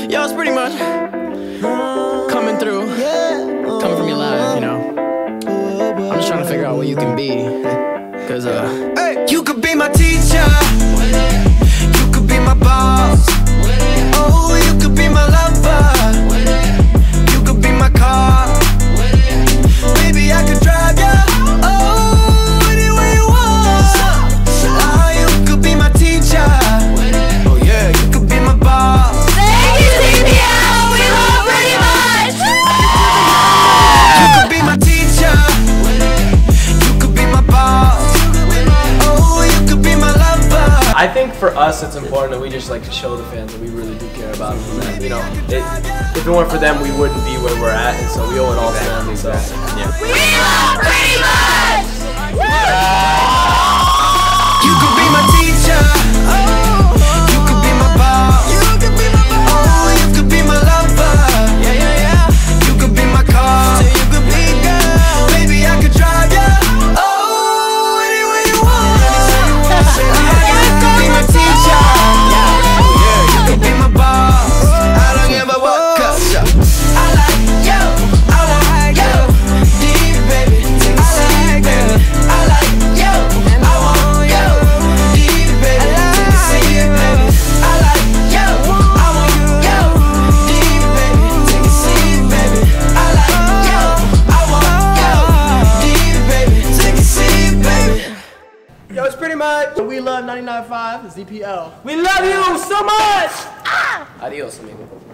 Yo, it's pretty much coming through, coming from your life, you know. I'm just trying to figure out what you can be, cause hey, you could be my teacher, you could be my boss, oh, you could be my lover, you could be my car, maybe I could drive ya, oh, anywhere you want. Oh, you could be my teacher, oh yeah, you could be my boss. Thank you, CPL, we love Pretty Much. You could be my teacher, you could be my boss, oh, you could be my lover. I think for us it's important that we just like to show the fans that we really do care about them. And, you know, if it weren't for them, we wouldn't be where we're at, and so we owe it all to them. So, yeah. We love Pretty Much. You could be my teacher, oh, you could be my boss, you could be my boss, oh, you could be my lover, yeah, yeah, yeah. You could be my car, so you could be girl, baby I could drive ya, oh, anywhere you want. You could be my teacher, yeah, you could be my boss. I don't give a what, 'cause I like you, I like you, deep baby, take a seat, baby. I like you, and I want you, deep baby, take a seat, baby. I like you, I want you, deep baby, take a seat, baby. I like you, I want you, deep baby, take a seat, baby. Yo, it's Pretty Much. We love 99.5 ZPL. We love you so much. Adios, amigo.